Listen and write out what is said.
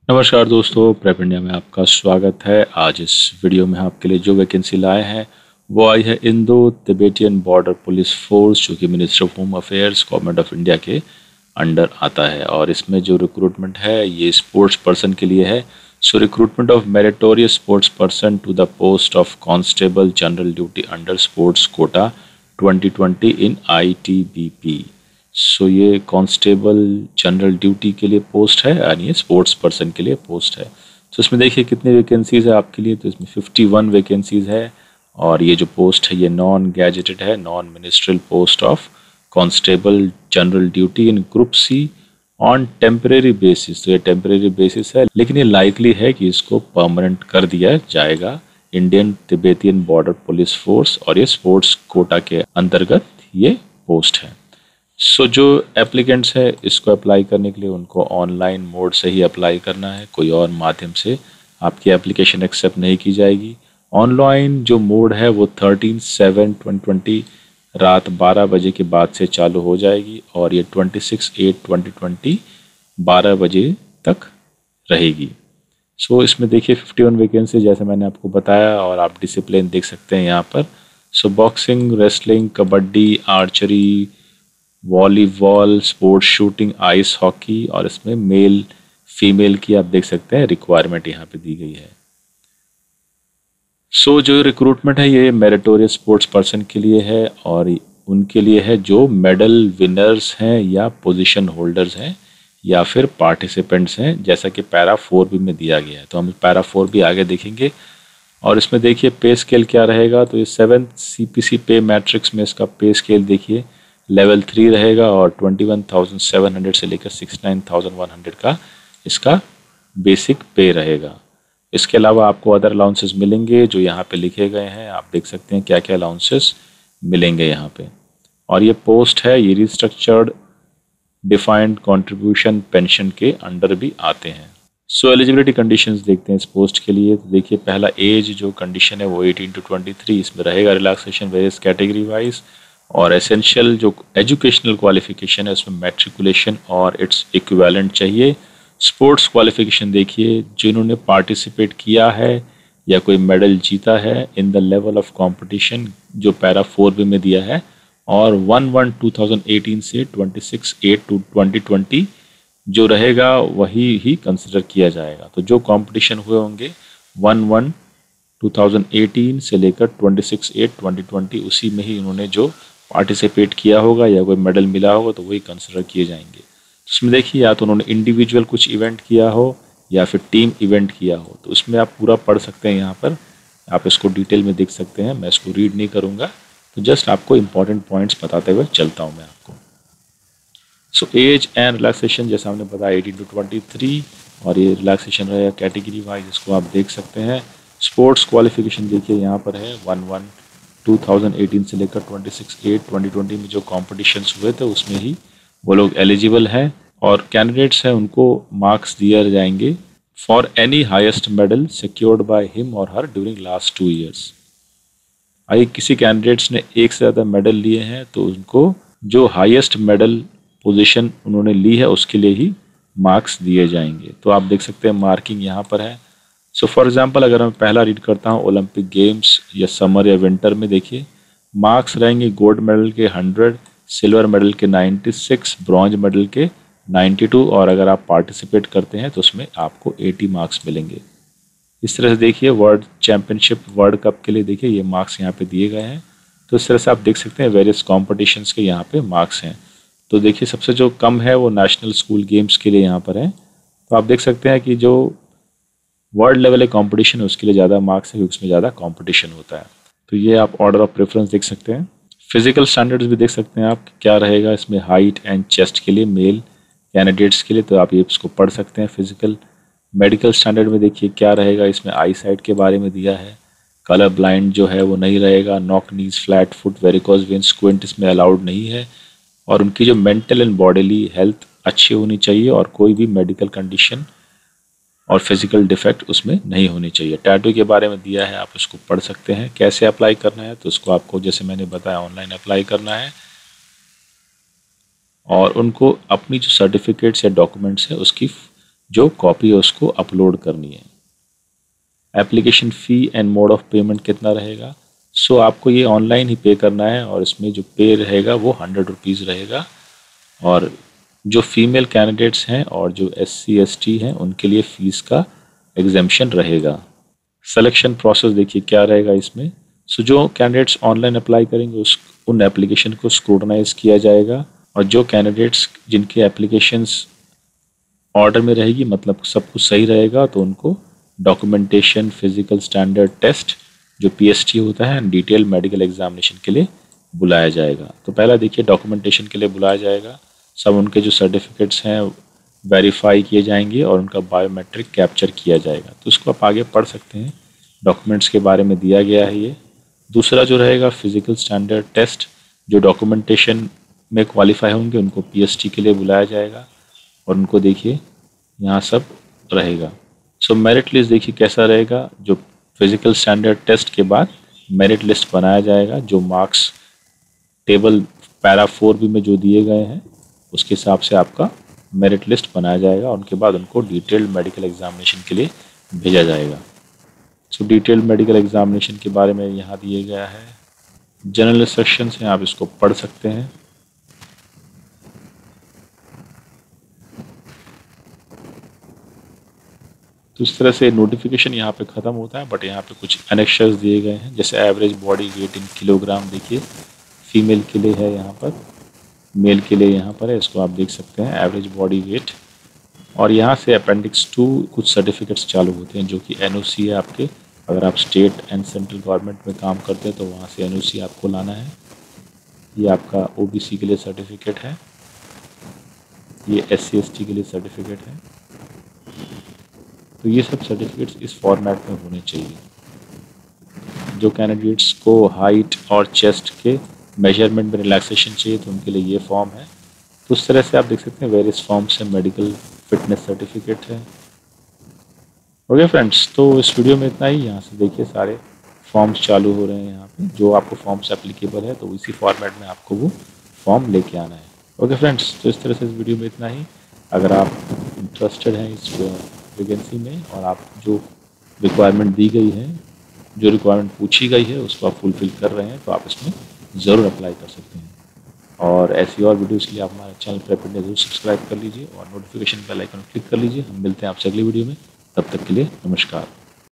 नमस्कार दोस्तों, prep India में आपका स्वागत है। आज इस वीडियो में आपके लिए जो वैकेंसी लाए हैं वो आई है Indo Tibetan border police force, जो कि ministry of home affairs government of India के अंडर आता है। और इसमें जो रिक्रूटमेंट है ये स्पोर्ट्स पर्सन के लिए है। So recruitment of meritorious sports person to the post of constable general duty under sports quota 2020 in ITBP। So ये कांस्टेबल जनरल ड्यूटी के लिए पोस्ट है और ये स्पोर्ट्स पर्सन के लिए पोस्ट है। तो इसमें देखिए कितनी वैकेंसीज़ है आपके लिए। तो इसमें 51 वैकेंसीज़ है और ये जो पोस्ट है ये नॉन गैजेटेड है, non ministerial post of constable general duty in group C on temporary basis. तो ये टेम्परेरी बेसिस है, लेकिन ये लाइकली है कि इसको परमानेंट कर दिया जाएगा Indian Tibetan border police force, और ये स्पोर्ट्स कोटा के अंतर्गत ये पोस्ट है। सो जो एप्लीकेंट्स है इसको अप्लाई करने के लिए उनको ऑनलाइन मोड से ही अप्लाई करना है, कोई और माध्यम से आपकी एप्लीकेशन एक्सेप्ट नहीं की जाएगी। ऑनलाइन जो मोड है वो 13/7/2020 रात 12 बजे के बाद से चालू हो जाएगी और ये 26/8/2020 12 बजे तक रहेगी। सो इसमें देखिए 51 वैकेंसी जैसे मैंने आपको बताया, और आप डिसिप्लिन देख सकते हैं यहाँ पर। So boxing, wrestling, kabaddi, archery, volleyball, sports shooting, ice hockey, और इसमें मेल फीमेल की आप देख सकते हैं रिक्वायरमेंट यहाँ पे दी गई है। सो जो रिक्रूटमेंट है ये मेरिटोरियस स्पोर्ट्स पर्सन के लिए है, और उनके लिए है जो मेडल विनर्स हैं या पोजीशन होल्डर्स हैं या फिर पार्टिसिपेंट्स हैं, जैसा कि पैरा 4B में दिया गया है। तो हम पैरा 4B आगे देखेंगे। और इसमें देखिए पे स्केल क्या रहेगा। तो ये 7th CPC पे मैट्रिक्स में इसका पे स्केल देखिए लेवल 3 रहेगा, और 21,700 से लेकर 69,100 का इसका बेसिक पे रहेगा। इसके अलावा आपको अदर अलाउंसेस मिलेंगे जो यहाँ पे लिखे गए हैं। आप देख सकते हैं क्या क्या अलाउंसेस मिलेंगे यहाँ पे। और ये पोस्ट है, ये रिस्ट्रक्चर्ड डिफाइंड कंट्रीब्यूशन पेंशन के अंडर भी आते हैं। सो एलिजिबिलिटी कंडीशंस देखते हैं इस पोस्ट के लिए। तो देखिए पहला एज जो कंडीशन है वो 18 to 23, इसमें रहेगा रिलैक्सेशन वेरियस कैटेगरी वाइज। और एसेंशियल जो एजुकेशनल क्वालिफिकेशन है उसमें मैट्रिकुलेशन और इट्स इक्विवेलेंट चाहिए। स्पोर्ट्स क्वालिफिकेशन देखिए जिन्होंने पार्टिसिपेट किया है या कोई मेडल जीता है in the level of competition जो पैरा 4B में दिया है, और 1/1/2018 से 26/8/2020 जो रहेगा वही ही कंसिडर किया जाएगा। तो जो कंपटीशन हुए होंगे 1/1/2018 से लेकर 26/8/2020 उसी में ही उन्होंने जो पार्टिसिपेट किया होगा या कोई मेडल मिला होगा तो वही कंसिडर किए जाएंगे। उसमें देखिए या तो उन्होंने इंडिविजुअल कुछ इवेंट किया हो या फिर टीम इवेंट किया हो। तो उसमें आप पूरा पढ़ सकते हैं, यहाँ पर आप इसको डिटेल में देख सकते हैं। मैं इसको रीड नहीं करूँगा, तो जस्ट आपको इंपॉर्टेंट पॉइंट्स बताते हुए चलता हूँ मैं आपको। सो एज एंड रिलैक्सेशन जैसा हमने बताया 18 to 23, और ये रिलैक्सेशन रहेगा कैटेगरी वाइज, इसको आप देख सकते हैं। स्पोर्ट्स क्वालिफिकेशन देखिए यहाँ पर है 1/1/2018 से लेकर 26/8/2020 में जो कॉम्पिटिशन्स हुए थे उसमें ही वो लोग एलिजिबल हैं, और कैंडिडेट्स हैं उनको मार्क्स दिए जाएंगे for any highest medal secured by him और हर ड्यूरिंग लास्ट 2 ईयर्स। आई किसी कैंडिडेट्स ने एक से ज़्यादा मेडल लिए हैं तो उनको जो हाईएस्ट मेडल पोजीशन उन्होंने ली है उसके लिए ही मार्क्स दिए जाएंगे। तो आप देख सकते हैं मार्किंग यहाँ पर है। सो फॉर एग्जांपल अगर मैं पहला रीड करता हूँ ओलंपिक गेम्स या समर या विंटर में, देखिए मार्क्स रहेंगे गोल्ड मेडल के 100, सिल्वर मेडल के 96, ब्रॉन्ज मेडल के 92, और अगर आप पार्टिसिपेट करते हैं तो उसमें आपको 80 मार्क्स मिलेंगे। इस तरह से देखिए वर्ल्ड चैम्पियनशिप, वर्ल्ड कप के लिए देखिए ये मार्क्स यहाँ पे दिए गए हैं। तो इस तरह से आप देख सकते हैं वेरियस कॉम्पिटिशन्स के यहाँ पे मार्क्स हैं। तो देखिए सबसे जो कम है वो नेशनल स्कूल गेम्स के लिए यहाँ पर है। तो आप देख सकते हैं कि जो वर्ल्ड लेवल के कंपटीशन है उसके लिए ज़्यादा मार्क्स है क्योंकि उसमें ज़्यादा कंपटीशन होता है। तो ये आप ऑर्डर ऑफ प्रेफरेंस देख सकते हैं। फिजिकल स्टैंडर्ड्स भी देख सकते हैं आप क्या रहेगा इसमें हाइट एंड चेस्ट के लिए मेल कैंडिडेट्स के लिए, तो आप ये इसको पढ़ सकते हैं फिजिकल। मेडिकल स्टैंडर्ड में देखिए क्या रहेगा, इसमें आई साइट के बारे में दिया है। कलर ब्लाइंड जो है वो नहीं रहेगा। Knock knees, flat foot, varicose vein, squint इसमें अलाउड नहीं है। और उनकी जो मेंटल एंड बॉडीली हेल्थ अच्छी होनी चाहिए और कोई भी मेडिकल कंडीशन और फिजिकल डिफेक्ट उसमें नहीं होनी चाहिए। टैटू के बारे में दिया है, आप उसको पढ़ सकते हैं। कैसे अप्लाई करना है तो उसको आपको जैसे मैंने बताया ऑनलाइन अप्लाई करना है, और उनको अपनी जो सर्टिफिकेट्स या डॉक्यूमेंट्स है उसकी जो कॉपी है उसको अपलोड करनी है। Application fee and mode of payment कितना रहेगा? सो आपको ये ऑनलाइन ही पे करना है और इसमें जो पे रहेगा वो 100 रुपीज़ रहेगा। और जो फीमेल कैंडिडेट्स हैं और जो SC ST हैं उनके लिए फ़ीस का एग्जेम्पशन रहेगा। सिलेक्शन प्रोसेस देखिए क्या रहेगा इसमें। सो जो कैंडिडेट्स ऑनलाइन अप्लाई करेंगे उन एप्लीकेशन को स्क्रूटनाइज किया जाएगा, और जो कैंडिडेट्स जिनके एप्लीकेशंस ऑर्डर में रहेगी, मतलब सब कुछ सही रहेगा, तो उनको डॉक्यूमेंटेशन, फिजिकल स्टैंडर्ड टेस्ट जो PST होता है, डिटेल मेडिकल एग्जामिनेशन के लिए बुलाया जाएगा। तो पहला देखिए डॉक्यूमेंटेशन के लिए बुलाया जाएगा। सब उनके जो सर्टिफिकेट्स हैं वेरीफाई किए जाएंगे और उनका बायोमेट्रिक कैप्चर किया जाएगा। तो उसको आप आगे पढ़ सकते हैं, डॉक्यूमेंट्स के बारे में दिया गया है ये। दूसरा जो रहेगा फिजिकल स्टैंडर्ड टेस्ट, जो डॉक्यूमेंटेशन में क्वालिफाई होंगे उनको PST के लिए बुलाया जाएगा, और उनको देखिए यहाँ सब रहेगा। सो मेरिट लिस्ट देखिए कैसा रहेगा। जो फिजिकल स्टैंडर्ड टेस्ट के बाद मेरिट लिस्ट बनाया जाएगा, जो मार्क्स टेबल पैरा 4B में जो दिए गए हैं उसके हिसाब से आपका मेरिट लिस्ट बनाया जाएगा, और उनके बाद उनको डिटेल्ड मेडिकल एग्जामिनेशन के लिए भेजा जाएगा। सो डिटेल्ड मेडिकल एग्जामिनेशन के बारे में यहाँ दिया गया है। जनरल इंस्ट्रक्शंस हैं, आप इसको पढ़ सकते हैं। तो इस तरह से नोटिफिकेशन यहाँ पे ख़त्म होता है, बट यहाँ पे कुछ एनेक्शर्स दिए गए हैं, जैसे average body weight in kilogram देखिए फीमेल के लिए है यहाँ पर, मेल के लिए यहाँ पर है, इसको आप देख सकते हैं एवरेज बॉडी वेट। और यहाँ से अपेंडिक्स 2 कुछ सर्टिफिकेट्स चालू होते हैं जो कि NOC है आपके। अगर आप स्टेट एंड सेंट्रल गवर्नमेंट में काम करते हैं तो वहाँ से NOC आपको लाना है। ये आपका OBC के लिए सर्टिफिकेट है, ये SC ST के लिए सर्टिफिकेट है। तो ये सब सर्टिफिकेट्स इस फॉर्मेट में होने चाहिए। जो कैंडिडेट्स को हाइट और चेस्ट के मेजरमेंट में रिलैक्सेशन चाहिए तो उनके लिए ये फॉर्म है। तो उस तरह से आप देख सकते हैं वेरियस फॉर्म्स है, मेडिकल फिटनेस सर्टिफिकेट है। ओके फ्रेंड्स, तो इस वीडियो में इतना ही। यहाँ से देखिए सारे फॉर्म्स चालू हो रहे हैं यहाँ पे, जो आपको फॉर्म्स एप्लीकेबल है तो इसी फॉर्मेट में आपको वो फॉर्म लेके आना है। ओके फ्रेंड्स, तो इस तरह से इस वीडियो में इतना ही। अगर आप इंटरेस्टेड हैं इस वैकेंसी में और आप जो रिक्वायरमेंट दी गई है, जो रिक्वायरमेंट पूछी गई है उसको आप फुलफ़िल कर रहे हैं, तो आप इसमें ज़रूर अप्लाई कर सकते हैं। और ऐसी और वीडियोज़ के लिए आप हमारे चैनल पर ज़रूर सब्सक्राइब कर लीजिए और नोटिफिकेशन बेल आइकन क्लिक कर लीजिए। हम मिलते हैं आपसे अगली वीडियो में, तब तक के लिए नमस्कार।